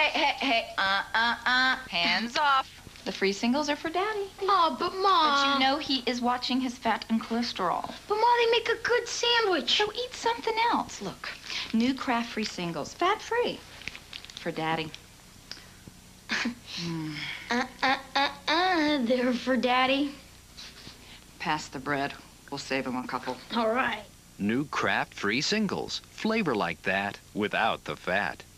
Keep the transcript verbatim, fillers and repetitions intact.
hey, hey, hey, uh, uh, uh. Hands off. The free singles are for Daddy. Oh, but Ma. But you know he is watching his fat and cholesterol. But Ma, they make a good sandwich. So eat something else. Look, new Kraft free singles, fat-free, for Daddy. mm. Uh, uh, uh, uh, they're for Daddy. Pass the bread. We'll save him a couple. All right. New Kraft free singles. Flavor like that without the fat.